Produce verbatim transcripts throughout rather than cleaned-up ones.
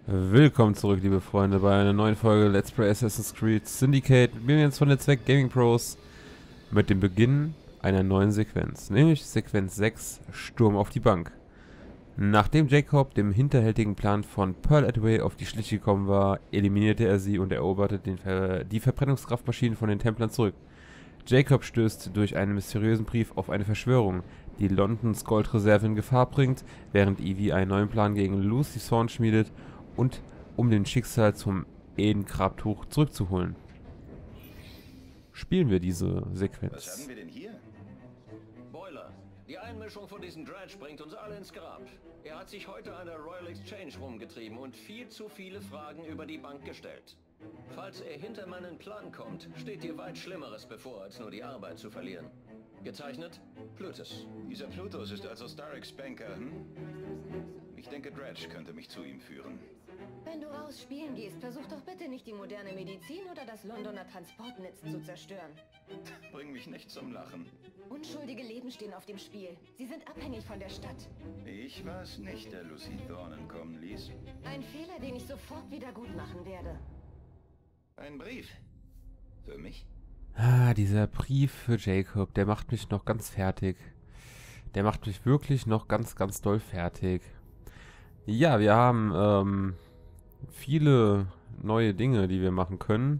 Willkommen zurück, liebe Freunde, bei einer neuen Folge Let's Play Assassin's Creed Syndicate. Wir sind jetzt von Netzwerk Gaming Pros mit dem Beginn einer neuen Sequenz, nämlich Sequenz sechs, Sturm auf die Bank. Nachdem Jacob dem hinterhältigen Plan von Pearl Atway auf die Schliche gekommen war, eliminierte er sie und eroberte den Ver die Verbrennungskraftmaschinen von den Templern zurück. Jacob stößt durch einen mysteriösen Brief auf eine Verschwörung, die Londons Goldreserve in Gefahr bringt, während Evie einen neuen Plan gegen Lucy Thorne schmiedet und um den Schicksal zum Eden-Grabtuch zurückzuholen. Spielen wir diese Sequenz. Was haben wir denn hier? Boiler, die Einmischung von diesem Dredge bringt uns alle ins Grab. Er hat sich heute an der Royal Exchange rumgetrieben und viel zu viele Fragen über die Bank gestellt. Falls er hinter meinen Plan kommt, steht dir weit Schlimmeres bevor, als nur die Arbeit zu verlieren. Gezeichnet, Plutus. Dieser Plutus ist also Starricks Banker, hm? Ich denke, Dredge könnte mich zu ihm führen. Wenn du raus spielen gehst, versuch doch bitte nicht die moderne Medizin oder das Londoner Transportnetz zu zerstören. Bring mich nicht zum Lachen. Unschuldige Leben stehen auf dem Spiel. Sie sind abhängig von der Stadt. Ich war es nicht, der Lucy Thorne entkommen ließ. Ein Fehler, den ich sofort wieder gut machen werde. Ein Brief. Für mich? Ah, dieser Brief für Jacob, der macht mich noch ganz fertig. Der macht mich wirklich noch ganz, ganz doll fertig. Ja, wir haben ähm, viele neue Dinge, die wir machen können.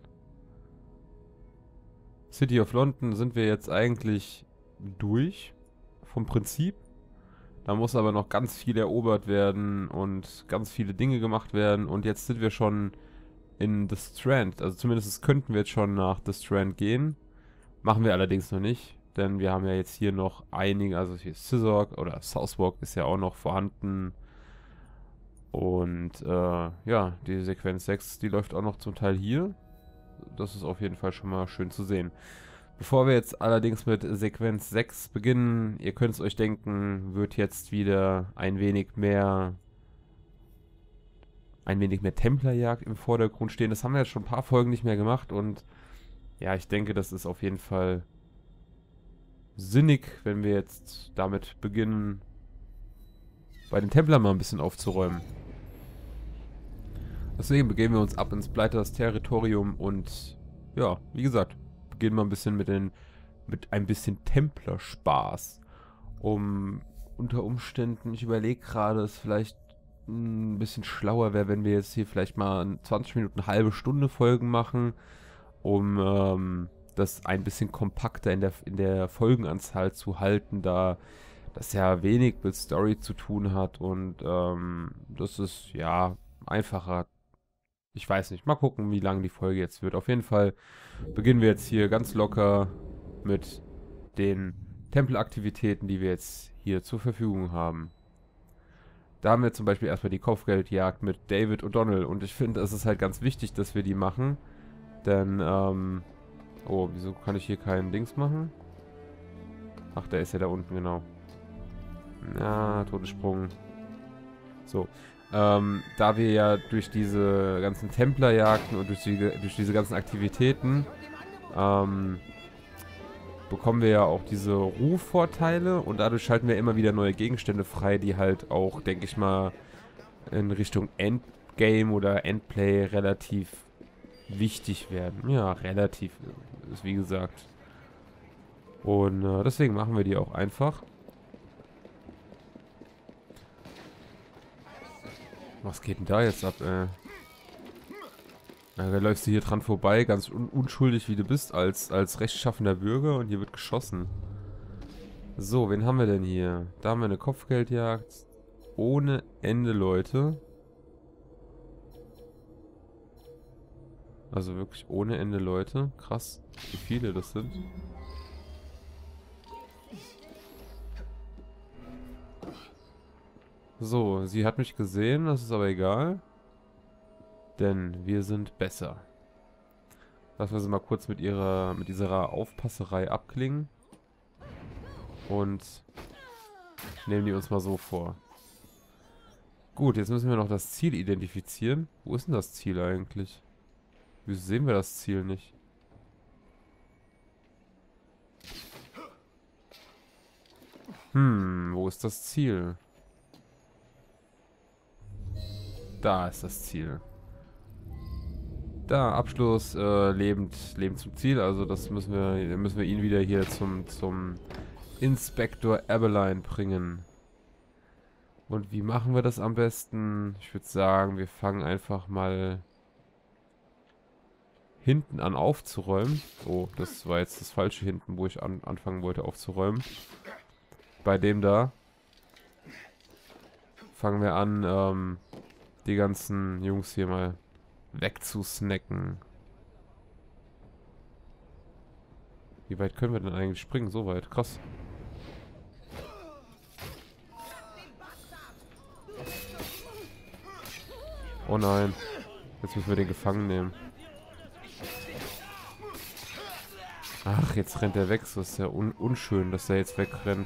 City of London sind wir jetzt eigentlich durch vom Prinzip. Da muss aber noch ganz viel erobert werden und ganz viele Dinge gemacht werden. Und jetzt sind wir schon in The Strand. Also zumindest könnten wir jetzt schon nach The Strand gehen. Machen wir allerdings noch nicht. Denn wir haben ja jetzt hier noch einige, also hier Scissor oder Southwark ist ja auch noch vorhanden. Und äh, ja, die Sequenz sechs, die läuft auch noch zum Teil hier. Das ist auf jeden Fall schon mal schön zu sehen. Bevor wir jetzt allerdings mit Sequenz sechs beginnen, ihr könnt es euch denken, wird jetzt wieder ein wenig mehr ein wenig mehr Templerjagd im Vordergrund stehen. Das haben wir jetzt schon ein paar Folgen nicht mehr gemacht und ja, ich denke, das ist auf jeden Fall sinnig, wenn wir jetzt damit beginnen, bei den Templern mal ein bisschen aufzuräumen. Deswegen begeben wir uns ab ins Blighters Territorium und ja, wie gesagt, beginnen wir ein bisschen mit den mit ein bisschen Templerspaß. Um unter Umständen, ich überlege gerade, es vielleicht ein bisschen schlauer wäre, wenn wir jetzt hier vielleicht mal zwanzig Minuten, eine halbe Stunde Folgen machen, um ähm, das ein bisschen kompakter in der, in der Folgenanzahl zu halten, da das ja wenig mit Story zu tun hat und ähm, das ist ja einfacher. Ich weiß nicht, mal gucken, wie lang die Folge jetzt wird. Auf jeden Fall beginnen wir jetzt hier ganz locker mit den Tempelaktivitäten, die wir jetzt hier zur Verfügung haben. Da haben wir zum Beispiel erstmal die Kopfgeldjagd mit David O'Donnell und ich finde, es ist halt ganz wichtig, dass wir die machen, denn, ähm, oh, wieso kann ich hier keinen Dings machen? Ach, der ist ja da unten, genau. Na, Todessprung. So. Ähm, da wir ja durch diese ganzen Templerjagden und durch, die, durch diese ganzen Aktivitäten ähm, bekommen wir ja auch diese Rufvorteile und dadurch schalten wir immer wieder neue Gegenstände frei, die halt auch, denke ich mal, in Richtung Endgame oder Endplay relativ wichtig werden. Ja, relativ ist wie gesagt. Und äh, deswegen machen wir die auch einfach. Was geht denn da jetzt ab, ey? Ja, da läufst du hier dran vorbei, ganz un unschuldig wie du bist, als, als rechtschaffender Bürger und hier wird geschossen. So, wen haben wir denn hier? Da haben wir eine Kopfgeldjagd. Ohne Ende, Leute. Also wirklich ohne Ende, Leute. Krass, wie viele das sind. So, sie hat mich gesehen, das ist aber egal. Denn wir sind besser. Lassen wir sie mal kurz mit ihrer, mit dieser Aufpasserei abklingen. Und nehmen die uns mal so vor. Gut, jetzt müssen wir noch das Ziel identifizieren. Wo ist denn das Ziel eigentlich? Wieso sehen wir das Ziel nicht? Hm, wo ist das Ziel? Da ist das Ziel. Da, Abschluss, äh, lebend, lebend zum Ziel. Also das müssen wir, müssen wir ihn wieder hier zum, zum Inspektor Abberline bringen. Und wie machen wir das am besten? Ich würde sagen, wir fangen einfach mal hinten an aufzuräumen. Oh, das war jetzt das falsche hinten, wo ich an, anfangen wollte aufzuräumen. Bei dem da fangen wir an, ähm, die ganzen Jungs hier mal wegzusnacken. Wie weit können wir denn eigentlich springen? So weit. Krass. Oh nein. Jetzt müssen wir den gefangen nehmen. Ach, jetzt rennt er weg. So ist ja un unschön, dass er jetzt wegrennt.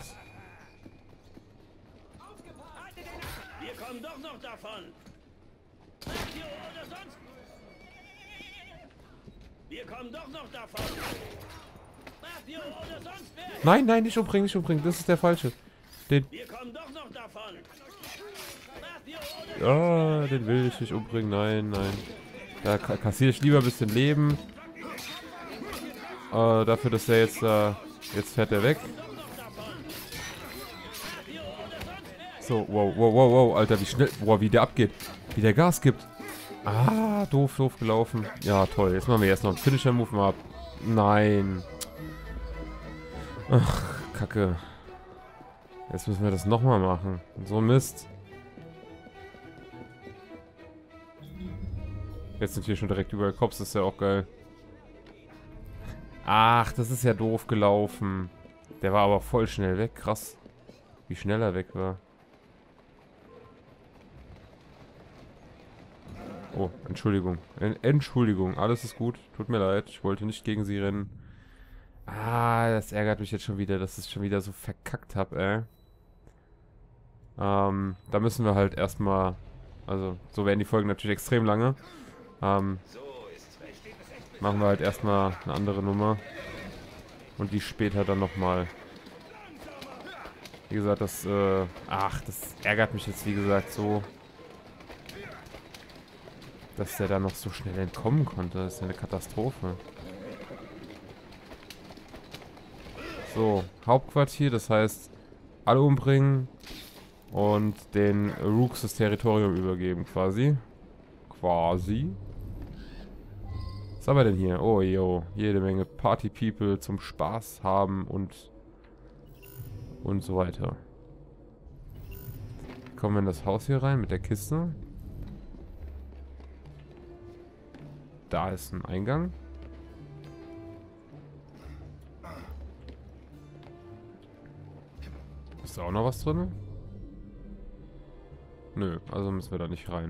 Wir kommen doch noch davon. Wir kommen doch noch davon. Oder sonst wer. Nein, nein, nicht umbringen, nicht umbringen. Das ist der falsche. Den. Wir kommen doch noch davon. Ah, den will ich nicht umbringen. Nein, nein. Da kassiere ich lieber ein bisschen Leben. Äh, dafür, dass er jetzt da... Äh, jetzt fährt er weg. So, wow, wow, wow, wow. Alter, wie schnell... Boah, wie der abgeht. Wie der Gas gibt. Ah, doof, doof gelaufen. Ja, toll. Jetzt machen wir erst noch einen Finisher-Move mal ab. Nein. Ach, Kacke. Jetzt müssen wir das nochmal machen. So Mist. Jetzt sind hier schon direkt überall Cops. Das ist ja auch geil. Ach, das ist ja doof gelaufen. Der war aber voll schnell weg. Krass. Wie schnell er weg war. Oh, Entschuldigung. Entschuldigung. Alles ist gut. Tut mir leid. Ich wollte nicht gegen sie rennen. Ah, das ärgert mich jetzt schon wieder, dass ich es schon wieder so verkackt habe, ey. Ähm, da müssen wir halt erstmal... Also, so werden die Folgen natürlich extrem lange. Ähm, machen wir halt erstmal eine andere Nummer. Und die später dann nochmal. Wie gesagt, das, äh, ach, das ärgert mich jetzt, wie gesagt, so. Dass der da noch so schnell entkommen konnte. Das ist ja eine Katastrophe. So, Hauptquartier, das heißt, alle umbringen und den Rooks das Territorium übergeben, quasi. Quasi. Was haben wir denn hier? Oh, yo. Jede Menge Party-People zum Spaß haben und und so weiter. Kommen wir in das Haus hier rein mit der Kiste. Da ist ein Eingang. Ist da auch noch was drin? Nö, also müssen wir da nicht rein.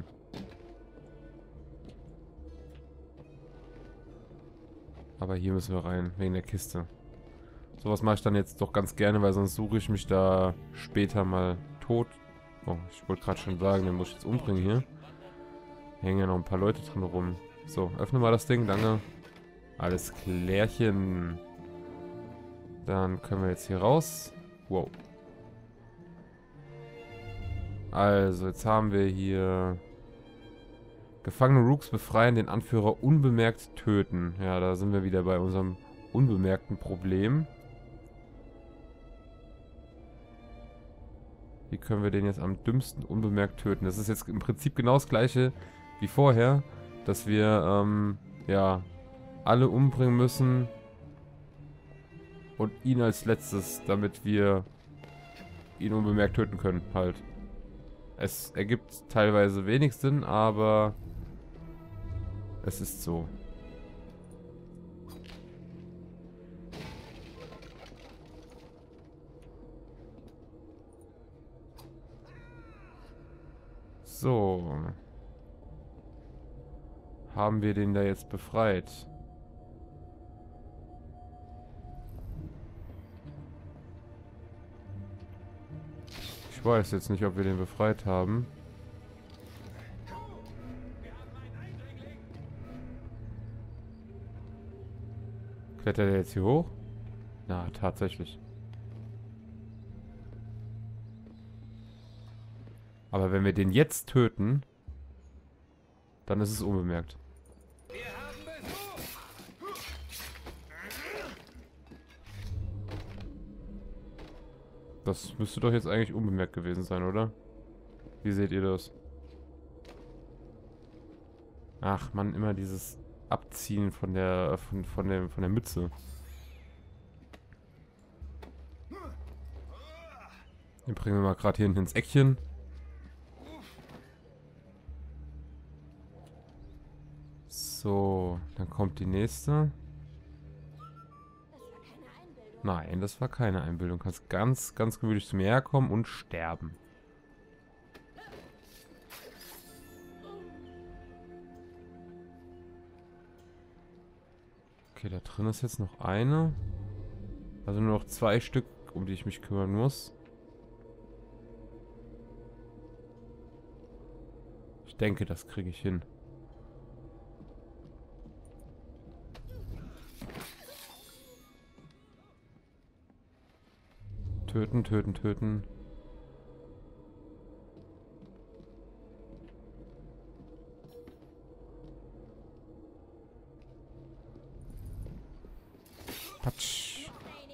Aber hier müssen wir rein, wegen der Kiste. Sowas mache ich dann jetzt doch ganz gerne, weil sonst suche ich mich da später mal tot. Oh, ich wollte gerade schon sagen, den muss ich jetzt umbringen hier. Hier hängen ja noch ein paar Leute drin rum. So, öffne mal das Ding, danke. Alles klärchen. Dann können wir jetzt hier raus. Wow. Also, jetzt haben wir hier... Gefangene Rooks befreien, den Anführer unbemerkt töten. Ja, da sind wir wieder bei unserem unbemerkten Problem. Wie können wir den jetzt am dümmsten unbemerkt töten? Das ist jetzt im Prinzip genau das gleiche wie vorher, dass wir, ähm, ja, alle umbringen müssen und ihn als letztes, damit wir ihn unbemerkt töten können, halt. Es ergibt teilweise wenig Sinn, aber es ist so. So. Haben wir den da jetzt befreit? Ich weiß jetzt nicht, ob wir den befreit haben. Klettert er jetzt hier hoch? Na, tatsächlich. Aber wenn wir den jetzt töten, Dann ist es unbemerkt. Das müsste doch jetzt eigentlich unbemerkt gewesen sein, oder? Wie seht ihr das? Ach man, immer dieses Abziehen von der von, von der von der Mütze. Den bringen wir mal gerade hier hinten ins Eckchen. So, dann kommt die nächste. Nein, das war keine Einbildung. Du kannst ganz, ganz gemütlich zu mir herkommen und sterben. Okay, da drin ist jetzt noch eine. Also nur noch zwei Stück, um die ich mich kümmern muss. Ich denke, das kriege ich hin. Töten, töten, töten. Patsch.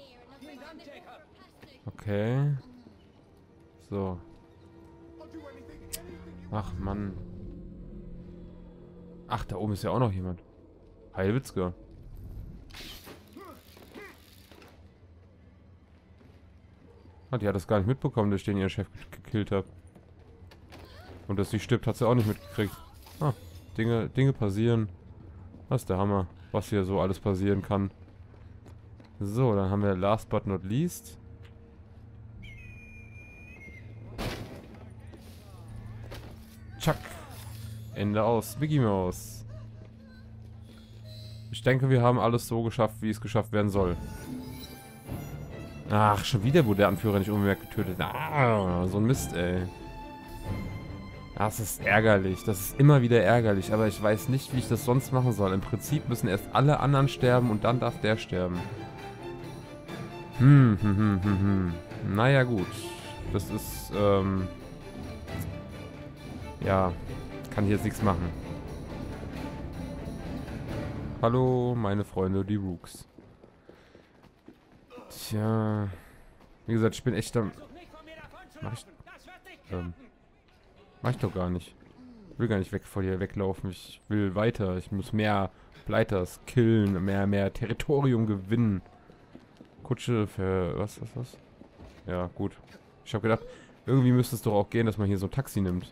Okay. So. Ach, Mann. Ach, da oben ist ja auch noch jemand. Heilwitzka. Ah, die hat das gar nicht mitbekommen, dass ich den ihren Chef gekillt habe. Und dass sie stirbt, hat sie auch nicht mitgekriegt. Ah, Dinge, Dinge passieren. Das ist der Hammer, was hier so alles passieren kann. So, dann haben wir last but not least. Chuck. Ende aus. Mickey Mouse. Ich denke, wir haben alles so geschafft, wie es geschafft werden soll. Ach, schon wieder wurde der Anführer nicht unbemerkt getötet. Ah, so ein Mist, ey. Das ist ärgerlich. Das ist immer wieder ärgerlich. Aber ich weiß nicht, wie ich das sonst machen soll. Im Prinzip müssen erst alle anderen sterben und dann darf der sterben. Hm, hm, hm, hm, hm. Naja, gut. Das ist, ähm... ja, kann ich jetzt nichts machen. Hallo, meine Freunde, die Rooks. Tja. Wie gesagt, ich bin echt am... Mach ich... Ähm... Mach ich doch gar nicht. Ich will gar nicht weg vor dir weglaufen. Ich will weiter. Ich muss mehr Blighters killen, mehr, mehr Territorium gewinnen. Kutsche für... Was, was, was? Ja, gut. Ich habe gedacht, irgendwie müsste es doch auch gehen, dass man hier so ein Taxi nimmt.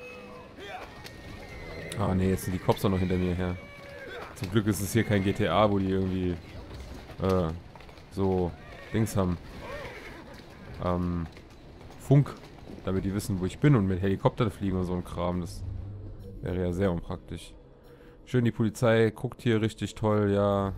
Ah, nee, jetzt sind die Cops auch noch hinter mir her. Zum Glück ist es hier kein G T A, wo die irgendwie... Äh... so... Dings haben. Ähm... Funk. Damit die wissen, wo ich bin und mit Helikoptern fliegen und so ein Kram. Das wäre ja sehr unpraktisch. Schön, die Polizei guckt hier richtig toll, ja.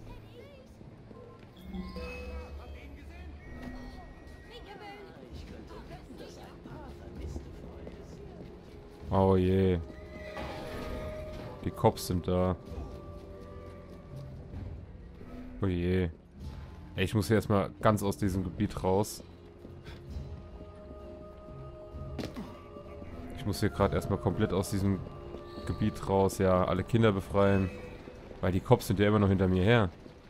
Oh je. Die Cops sind da. Oh je. Ey, ich muss hier erstmal ganz aus diesem Gebiet raus. Ich muss hier gerade erstmal komplett aus diesem Gebiet raus. Ja, alle Kinder befreien. Weil die Cops sind ja immer noch hinter mir her.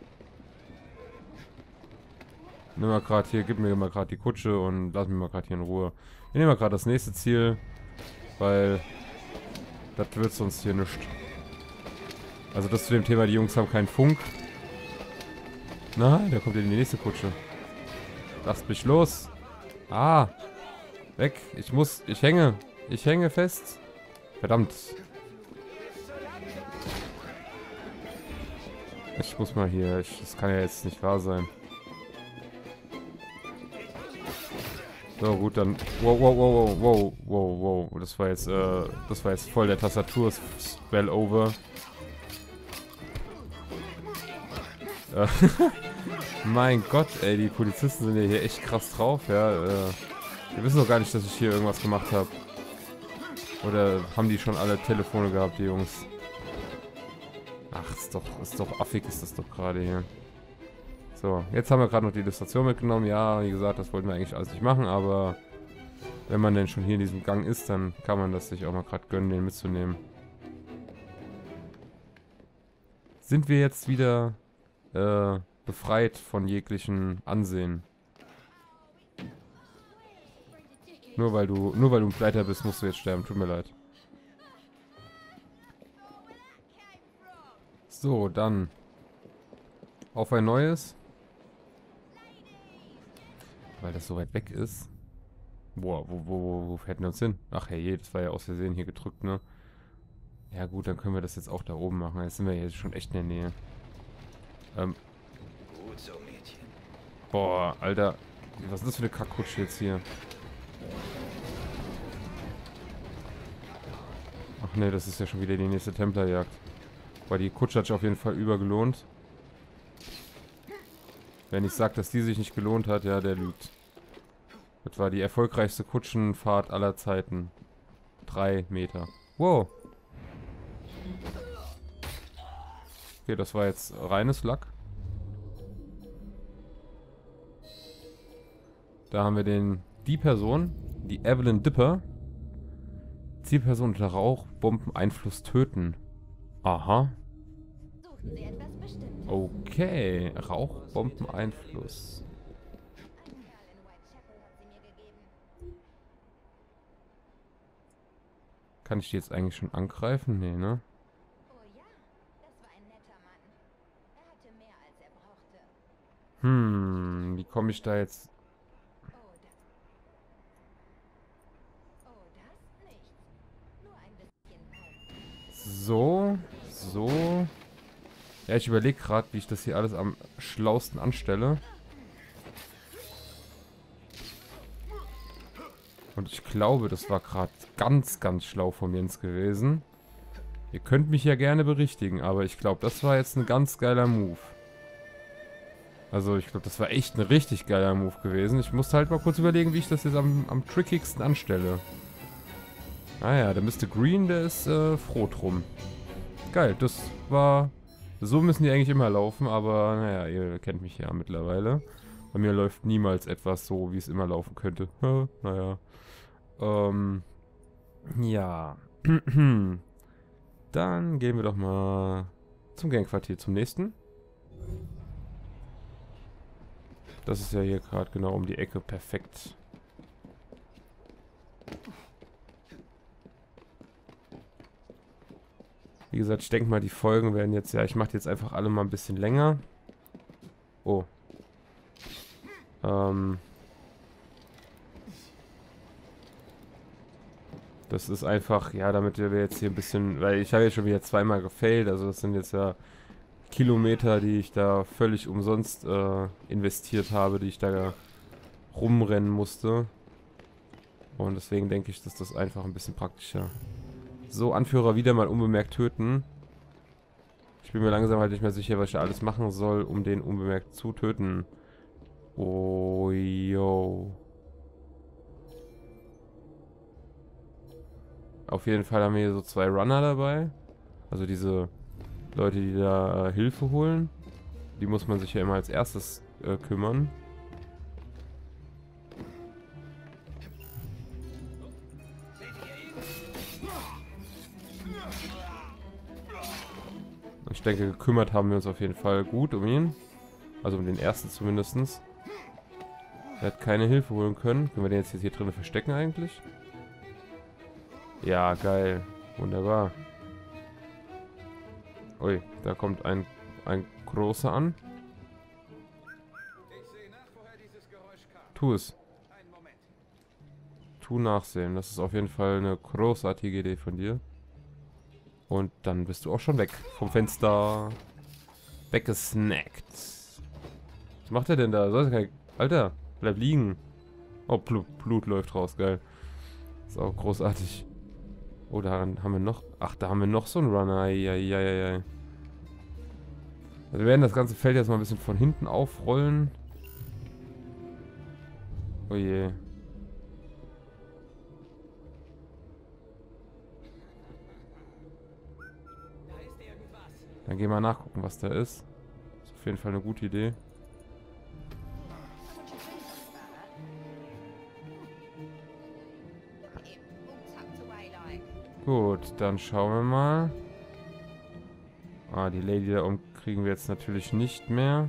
Nimm mal gerade hier, gib mir mal gerade die Kutsche und lass mich mal gerade hier in Ruhe. Wir nehmen mal gerade das nächste Ziel. Weil das wird sonst hier nichts. Also das zu dem Thema, die Jungs haben keinen Funk. Nein, da kommt ja die nächste Kutsche. Lasst mich los. Ah. Weg. Ich muss, ich hänge. Ich hänge fest. Verdammt. Ich muss mal hier, ich, das kann ja jetzt nicht wahr sein. So, gut, dann... Wow, wow, wow, wow, wow, wow. Das war jetzt, äh, das war jetzt voll der Tastatur-Spell-Over. Äh, mein Gott, ey, die Polizisten sind ja hier echt krass drauf, ja. Äh, die wissen doch gar nicht, dass ich hier irgendwas gemacht habe. Oder haben die schon alle Telefone gehabt, die Jungs? Ach, ist doch, ist doch affig, ist das doch gerade hier. So, jetzt haben wir gerade noch die Illustration mitgenommen. Ja, wie gesagt, das wollten wir eigentlich alles nicht machen, aber wenn man denn schon hier in diesem Gang ist, dann kann man das sich auch mal gerade gönnen, den mitzunehmen. sind wir jetzt wieder äh, befreit von jeglichen Ansehen. Nur weil du, nur weil du ein Pleiter bist, musst du jetzt sterben. Tut mir leid. So, dann auf ein neues. Weil das so weit weg ist. Boah, wo, wo, wo hätten wir uns hin? Ach hey, das war ja aus Versehen hier gedrückt, ne? Ja gut, dann können wir das jetzt auch da oben machen. Jetzt sind wir jetzt schon echt in der Nähe. Ähm. Gut so, Mädchen. Boah, Alter. Was ist das für eine Kackkutsche jetzt hier? Ach ne, das ist ja schon wieder die nächste Templerjagd. Weil die Kutsche hat sich auf jeden Fall übergelohnt. Wenn ich sage, dass die sich nicht gelohnt hat, ja, der lügt. Das war die erfolgreichste Kutschenfahrt aller Zeiten. Drei Meter. Wow. Okay, das war jetzt reines Lack. Da haben wir den, die Person, die Evelyn Dipper. Zielperson unter Rauchbombeneinfluss töten. Aha. Suchen Sie etwas Bestimmtes? Okay, Rauchbombeneinfluss. Ein Kerl in Whitechapel hat sie mir gegeben. Kann ich die jetzt eigentlich schon angreifen? Nee, ne? Oh ja, das war ein netter Mann. Er hatte mehr, als er brauchte. Hm, wie komme ich da jetzt... Oh, das... Oh, das nicht. Nur ein bisschen Pulp. So, so... Ja, ich überlege gerade, wie ich das hier alles am schlausten anstelle. Und ich glaube, das war gerade ganz, ganz schlau von Jens gewesen. Ihr könnt mich ja gerne berichtigen, aber ich glaube, das war jetzt ein ganz geiler Move. Also ich glaube, das war echt ein richtig geiler Move gewesen. Ich musste halt mal kurz überlegen, wie ich das jetzt am, am trickigsten anstelle. Naja, der Mister Green, der ist äh, froh drum. Geil, das war... So müssen die eigentlich immer laufen, aber naja, ihr kennt mich ja mittlerweile. Bei mir läuft niemals etwas so, wie es immer laufen könnte. Naja. Ähm, ja. Dann gehen wir doch mal zum Gangquartier, zum nächsten. Das ist ja hier gerade genau um die Ecke. Perfekt. Wie gesagt, ich denke mal, die Folgen werden jetzt... Ja, ich mache jetzt einfach alle mal ein bisschen länger. Oh. Ähm... Das ist einfach, ja, damit wir jetzt hier ein bisschen, weil ich habe jetzt schon wieder zweimal gefailt, also das sind jetzt ja Kilometer, die ich da völlig umsonst äh, investiert habe, die ich da rumrennen musste. Und deswegen denke ich, dass das einfach ein bisschen praktischer. So, Anführer wieder mal unbemerkt töten. Ich bin mir langsam halt nicht mehr sicher, was ich da alles machen soll, um den unbemerkt zu töten. Oh, yo. Auf jeden Fall haben wir hier so zwei Runner dabei. Also diese Leute, die da äh, Hilfe holen. Die muss man sich ja immer als erstes äh, kümmern. Ich denke, gekümmert haben wir uns auf jeden Fall gut um ihn. Also um den ersten zumindest. Er hat keine Hilfe holen können. Können wir den jetzt hier drin verstecken eigentlich? Ja, geil. Wunderbar. Ui, da kommt ein, ein großer an. Tu es. Tu nachsehen. Das ist auf jeden Fall eine großartige Idee von dir. Und dann bist du auch schon weg vom Fenster. Weggesnackt. Was macht er denn da? Soll kein... Alter, bleib liegen. Oh, Blut, Blut läuft raus. Geil. Ist auch großartig. Oh, da haben wir noch... Ach, da haben wir noch so einen Runner. Eieieiei. Also wir werden das ganze Feld jetzt mal ein bisschen von hinten aufrollen. Oh je. Dann gehen wir nachgucken, was da ist. Ist auf jeden Fall eine gute Idee. Gut, dann schauen wir mal. Ah, die Lady da oben kriegen wir jetzt natürlich nicht mehr.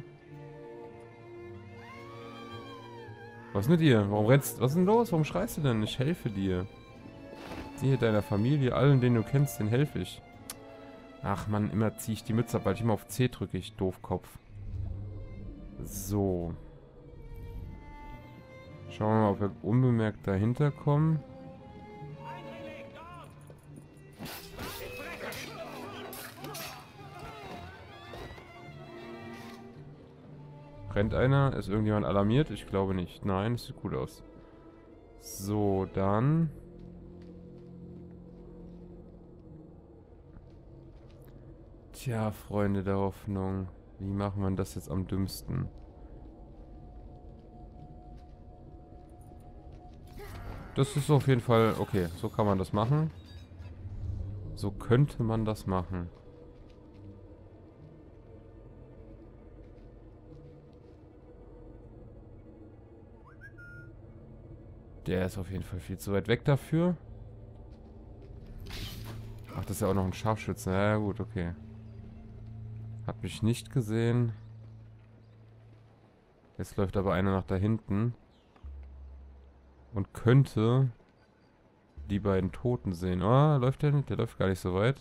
Was ist mit dir? Warum rennst du? Was ist denn los? Warum schreist du denn? Ich helfe dir. Dir, deiner Familie, allen, den du kennst, den helfe ich. Ach man, immer ziehe ich die Mütze ab, weil ich immer auf C drücke, ich Doofkopf. So. Schauen wir mal, ob wir unbemerkt dahinter kommen. Rennt einer? Ist irgendjemand alarmiert? Ich glaube nicht. Nein, es sieht gut aus. So, dann... Tja, Freunde der Hoffnung. Wie machen wir das jetzt am dümmsten? Das ist auf jeden Fall... Okay, so kann man das machen. So könnte man das machen. Der ist auf jeden Fall viel zu weit weg dafür. Ach, das ist ja auch noch ein Scharfschütze. Ja, gut, okay. Hat mich nicht gesehen. Jetzt läuft aber einer nach da hinten. Und könnte die beiden Toten sehen. Oh, läuft der nicht? Der läuft gar nicht so weit.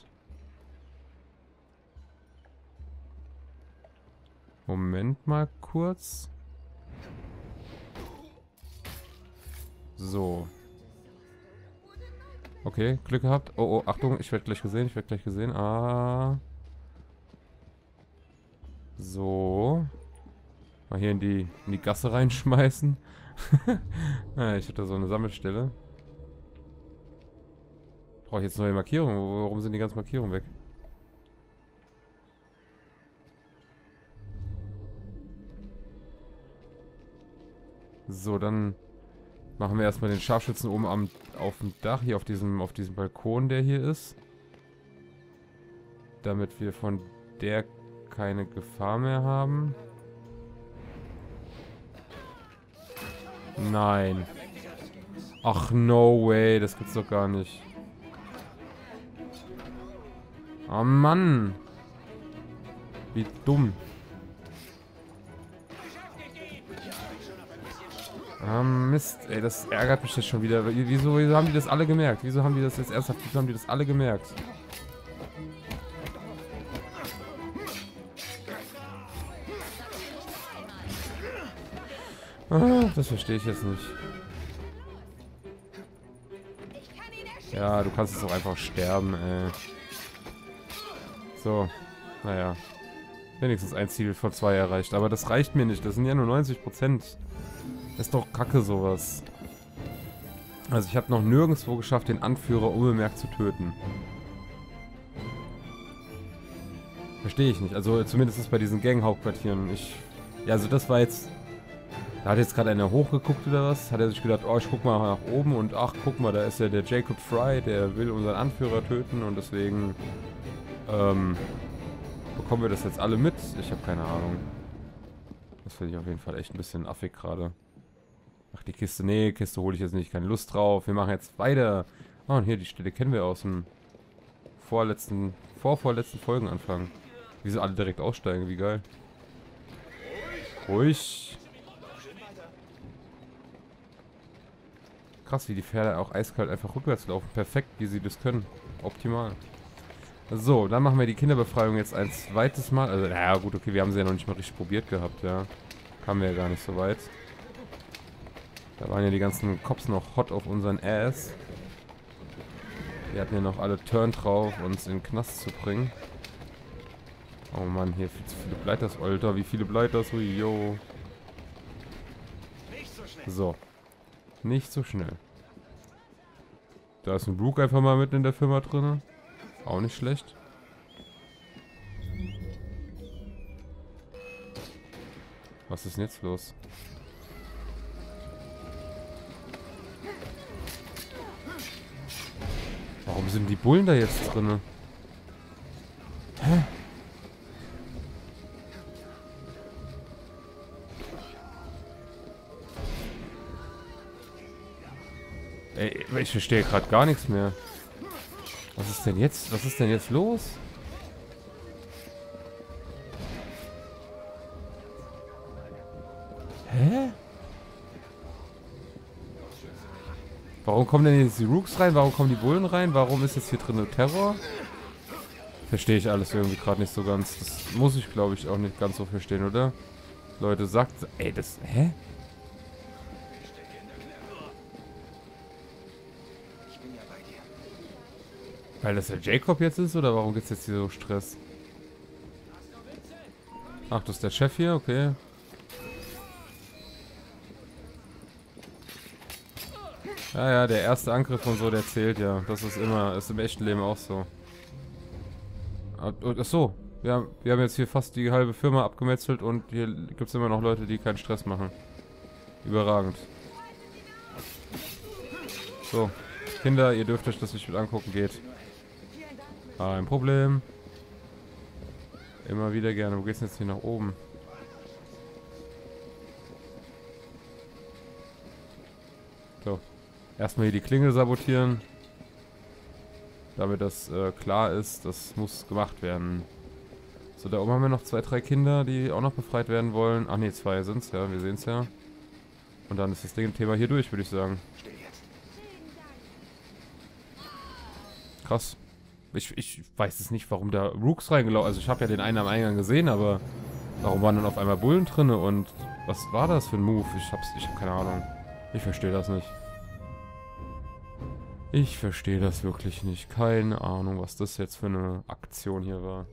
Moment mal kurz. So. Okay, Glück gehabt. Oh, oh, Achtung, ich werde gleich gesehen, ich werde gleich gesehen. Ah. So. Mal hier in die, in die Gasse reinschmeißen. ah, ich hatte so eine Sammelstelle. Brauche ich jetzt neue Markierungen? Warum sind die ganzen Markierungen weg? So, dann machen wir erstmal den Scharfschützen oben am, auf dem Dach, hier auf diesem, auf diesem Balkon, der hier ist. Damit wir von der keine Gefahr mehr haben. Nein. Ach, no way, das gibt's doch gar nicht. Oh Mann. Wie dumm. Ah, Mist, ey, das ärgert mich jetzt schon wieder. Wieso, wieso haben die das alle gemerkt? Wieso haben die das jetzt ernsthaft? Wieso haben die das alle gemerkt? Ah, das verstehe ich jetzt nicht. Ja, du kannst jetzt auch einfach sterben, ey. So, naja. Wenigstens ein Ziel von zwei erreicht. Aber das reicht mir nicht. Das sind ja nur neunzig Prozent. Das ist doch kacke, sowas. Also ich habe noch nirgendwo geschafft, den Anführer unbemerkt zu töten. Verstehe ich nicht. Also zumindest bei diesen Gang-Hauptquartieren. Ich... Ja, also das war jetzt... Da hat jetzt gerade einer hochgeguckt oder was? Hat er sich gedacht, oh, ich guck mal nach oben und ach, guck mal, da ist ja der Jacob Fry, der will unseren Anführer töten und deswegen ähm, bekommen wir das jetzt alle mit. Ich habe keine Ahnung. Das finde ich auf jeden Fall echt ein bisschen affig gerade. Ach, die Kiste, nee, Kiste hole ich jetzt nicht, keine Lust drauf. Wir machen jetzt weiter. Oh, und hier, die Stelle kennen wir aus dem vorletzten, vorvorletzten Folgenanfang. Wie sie alle direkt aussteigen, wie geil. Ruhig. Krass, wie die Pferde auch eiskalt einfach rückwärts laufen. Perfekt, wie sie das können. Optimal. So, dann machen wir die Kinderbefreiung jetzt ein zweites Mal. Also, naja, gut, okay, wir haben sie ja noch nicht mal richtig probiert gehabt, ja. Kamen wir ja gar nicht so weit. Da waren ja die ganzen Cops noch hot auf unseren Ass. Die hatten ja noch alle Turn drauf, uns in den Knast zu bringen. Oh Mann, hier viel zu viele Bleiters, Alter. Wie viele Bleiters? Ui, yo. So. Nicht so schnell. Da ist ein Brooke einfach mal mitten in der Firma drin. Auch nicht schlecht. Was ist denn jetzt los? Warum sind die Bullen da jetzt drin? Hä? Ey, ich verstehe gerade gar nichts mehr. Was ist denn jetzt? Was ist denn jetzt los? Warum kommen denn jetzt die Rooks rein? Warum kommen die Bullen rein? Warum ist jetzt hier drin Terror? Verstehe ich alles irgendwie gerade nicht so ganz. Das muss ich, glaube ich, auch nicht ganz so verstehen, oder? Leute, sagt... Ey, das... Hä? Weil das der Jacob jetzt ist, oder warum gibt es jetzt hier so Stress? Ach, das ist der Chef hier, okay. Ja, ja, der erste Angriff und so, der zählt ja. Das ist immer, ist im echten Leben auch so. Ach so, ja, wir haben jetzt hier fast die halbe Firma abgemetzelt und hier gibt es immer noch Leute, die keinen Stress machen. Überragend. So, Kinder, ihr dürft euch das nicht mit angucken, geht. Kein Problem. Immer wieder gerne. Wo geht's denn jetzt hier nach oben? So. Erstmal hier die Klingel sabotieren. Damit das äh, klar ist, das muss gemacht werden. So, da oben haben wir noch zwei, drei Kinder, die auch noch befreit werden wollen. Ach ne, zwei sind's, ja, wir sehen's ja. Und dann ist das Ding Thema hier durch, würde ich sagen. Krass. Ich, ich weiß es nicht, warum da Rooks reingelaufen. Also ich habe ja den einen am Eingang gesehen, aber warum waren dann auf einmal Bullen drinne und was war das für ein Move? Ich hab's, ich hab keine Ahnung. Ich verstehe das nicht. Ich verstehe das wirklich nicht. Keine Ahnung, was das jetzt für eine Aktion hier war.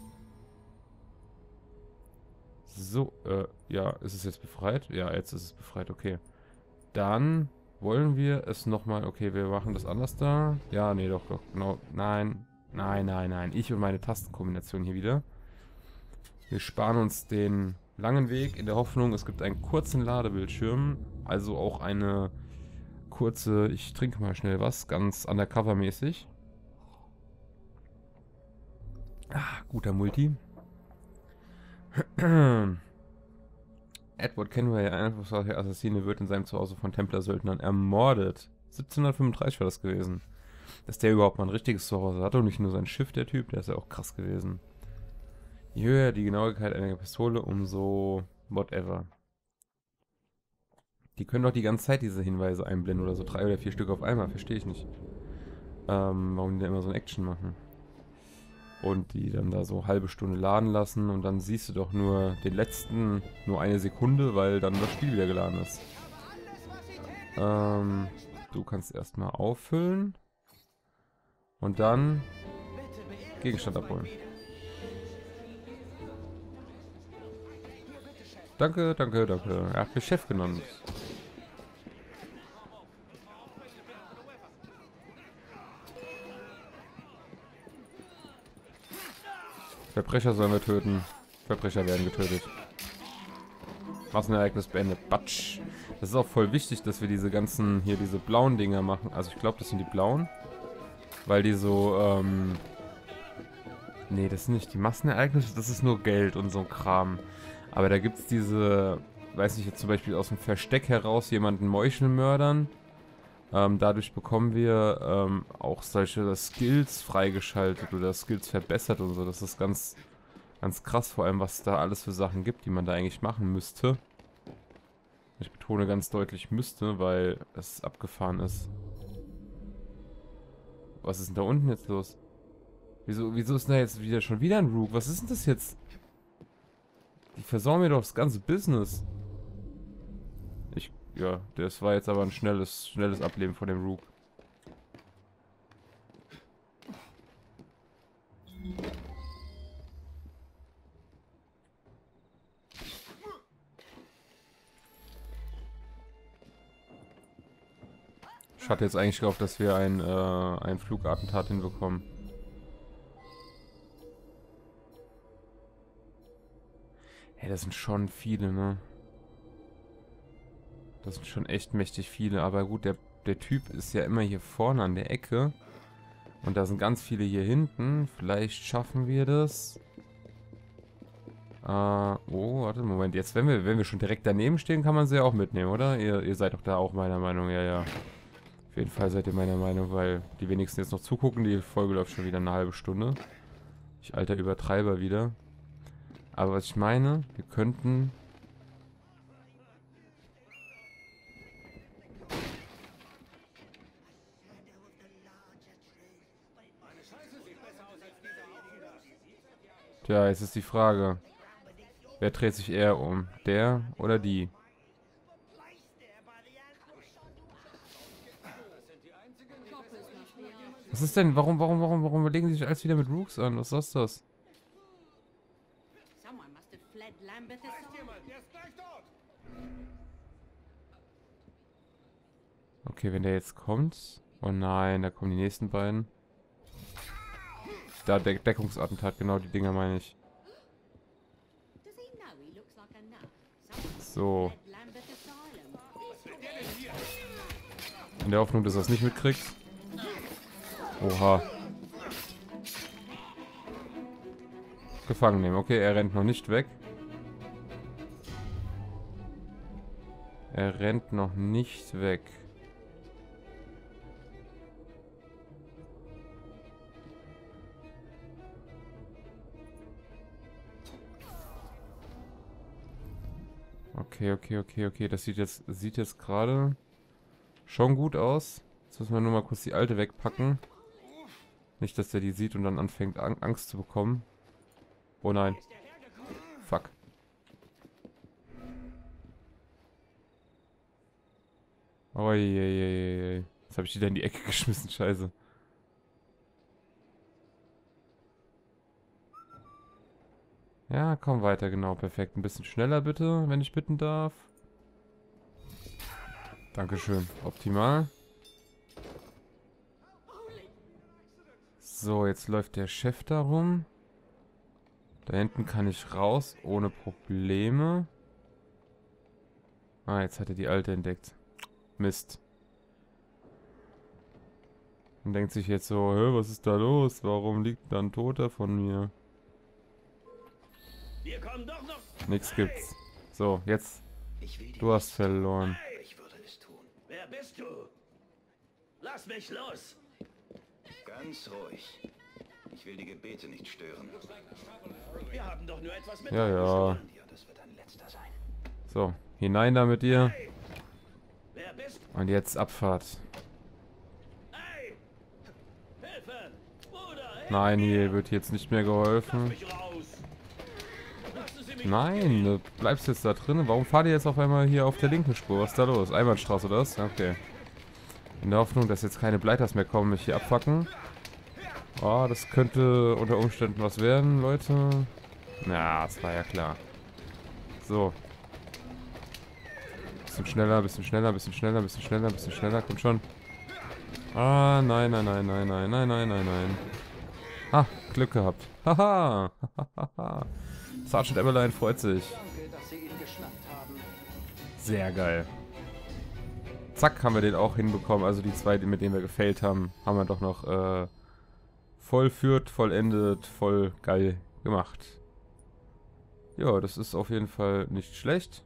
So, äh, ja, ist es jetzt befreit? Ja, jetzt ist es befreit, okay. Dann wollen wir es nochmal... Okay, wir machen das anders da. Ja, nee, doch, doch, genau. Nein, nein, nein, nein. Ich und meine Tastenkombination hier wieder. Wir sparen uns den langen Weg in der Hoffnung, es gibt einen kurzen Ladebildschirm. Also auch eine... kurze, ich trinke mal schnell was, ganz undercover-mäßig. Ah, guter Multi. Edward Kenway, ein einfacher Assassine, wird in seinem Zuhause von Templer-Söldnern ermordet. siebzehnhundertfünfunddreißig war das gewesen. Dass der überhaupt mal ein richtiges Zuhause hatte und nicht nur sein Schiff, der Typ, der ist ja auch krass gewesen. Je höher die Genauigkeit einer Pistole, umso whatever. Die können doch die ganze Zeit diese Hinweise einblenden oder so drei oder vier Stück auf einmal, verstehe ich nicht. Ähm, warum die da immer so ein Action machen. Und die dann da so halbe Stunde laden lassen und dann siehst du doch nur den letzten, nur eine Sekunde, weil dann das Spiel wieder geladen ist. Ähm, du kannst erstmal auffüllen und dann Gegenstand abholen. Danke, danke, danke. Er hat mich Chef genannt. Verbrecher sollen wir töten. Verbrecher werden getötet. Massenereignis beendet. Batsch. Das ist auch voll wichtig, dass wir diese ganzen, hier diese blauen Dinger machen. Also ich glaube, das sind die blauen. Weil die so, ähm... Nee, das sind nicht die Massenereignisse, das ist nur Geld und so ein Kram. Aber da gibt es diese, weiß nicht, jetzt zum Beispiel aus dem Versteck heraus jemanden Meuchelmördern. Ähm, dadurch bekommen wir ähm, auch solche Skills freigeschaltet oder Skills verbessert und so. Das ist ganz, ganz krass, vor allem was da alles für Sachen gibt, die man da eigentlich machen müsste. Ich betone ganz deutlich müsste, weil es abgefahren ist. Was ist denn da unten jetzt los? Wieso, wieso ist denn da jetzt wieder schon wieder ein Rook? Was ist denn das jetzt? Die versauen mir doch das ganze Business. Ich, ja, das war jetzt aber ein schnelles, schnelles Ableben von dem Rook. Ich hatte jetzt eigentlich gehofft, dass wir ein, äh, ein Flugattentat hinbekommen. Hey, das sind schon viele, ne? Das sind schon echt mächtig viele. Aber gut, der, der Typ ist ja immer hier vorne an der Ecke. Und da sind ganz viele hier hinten. Vielleicht schaffen wir das. Äh, oh, warte, Moment. Jetzt, wenn wir, wenn wir schon direkt daneben stehen, kann man sie ja auch mitnehmen, oder? Ihr, ihr seid doch da auch meiner Meinung, ja, ja. Auf jeden Fall seid ihr meiner Meinung, weil die wenigsten jetzt noch zugucken. Die Folge läuft schon wieder eine halbe Stunde. Ich alter Übertreiber wieder. Aber was ich meine, wir könnten... Tja, jetzt ist die Frage. Wer dreht sich eher um? Der oder die? Was ist denn? Warum, warum, warum, warum legen sie sich alles wieder mit Rooks an? Was ist das? Okay, wenn der jetzt kommt. Oh nein, da kommen die nächsten beiden. Da, De Deckungsattentat, genau die Dinger meine ich. So. In der Hoffnung, dass er es nicht mitkriegt. Oha. Gefangen nehmen. Okay, er rennt noch nicht weg. Er rennt noch nicht weg. Okay, okay, okay, okay. Das sieht jetzt sieht jetzt gerade schon gut aus. Jetzt müssen wir nur mal kurz die alte wegpacken. Nicht, dass der die sieht und dann anfängt Ang Angst zu bekommen. Oh nein. Fuck. Oh je, je, je, je. Jetzt habe ich die da in die Ecke geschmissen, scheiße. Ja, komm weiter, genau, perfekt. Ein bisschen schneller bitte, wenn ich bitten darf. Dankeschön, optimal. So, jetzt läuft der Chef da rum. Da hinten kann ich raus, ohne Probleme. Ah, jetzt hat er die alte entdeckt. Mist. Und denkt sich jetzt so, hä, was ist da los? Warum liegt da ein Toter von mir? Wir kommen doch noch. Nix gibt's. So, jetzt. Du hast verloren. Ich würde es tun. Wer bist du? Lass mich los. Ganz ruhig. Ich will die Gebete nicht stören. Wir haben doch nur etwas mit. Ja, ja. Ja, das wird ein letzter sein. So, hinein da mit dir. Wer bist du? Und jetzt Abfahrt. Hey! Hilfe! Bruder, hilf Nein, mir! hier wird jetzt nicht mehr Lass geholfen. mich raus! Lassen Sie mich Nein, du bleibst jetzt da drin. Warum fahrt ihr jetzt auf einmal hier auf der linken Spur? Was ist da los? Einbahnstraße oder was? Okay. In der Hoffnung, dass jetzt keine Bleiters mehr kommen, mich hier abfacken. Oh, das könnte unter Umständen was werden, Leute. Na, das war ja klar. So. Bisschen schneller, bisschen schneller, bisschen schneller, bisschen schneller, bisschen schneller. Kommt schon. Ah, nein, nein, nein, nein, nein, nein, nein, nein, nein. Ah, Glück gehabt. Haha. Sergeant Eberlein freut sich. Sehr geil. Zack, haben wir den auch hinbekommen. Also die zwei, mit denen wir gefailt haben, haben wir doch noch äh, vollführt, vollendet, voll geil gemacht. Ja, das ist auf jeden Fall nicht schlecht.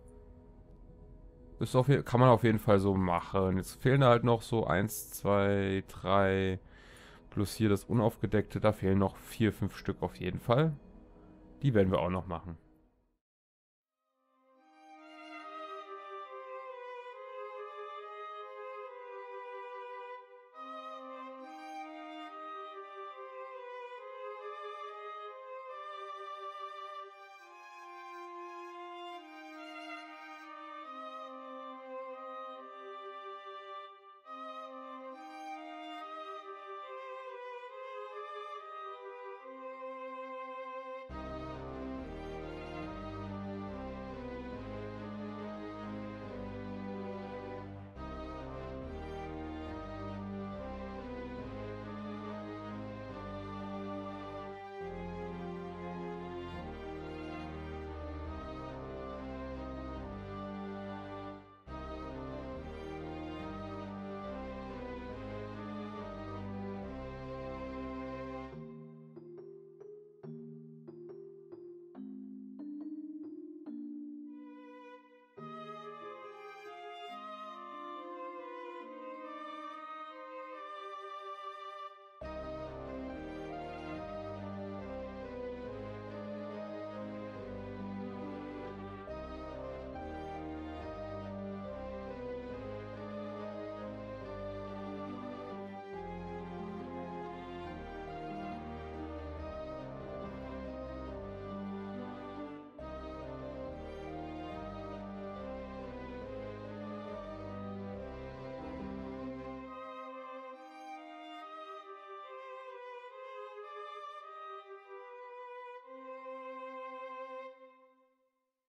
Ist auf, kann man auf jeden Fall so machen. Jetzt fehlen da halt noch so eins, zwei, drei plus hier das Unaufgedeckte. Da fehlen noch vier, fünf Stück auf jeden Fall. Die werden wir auch noch machen.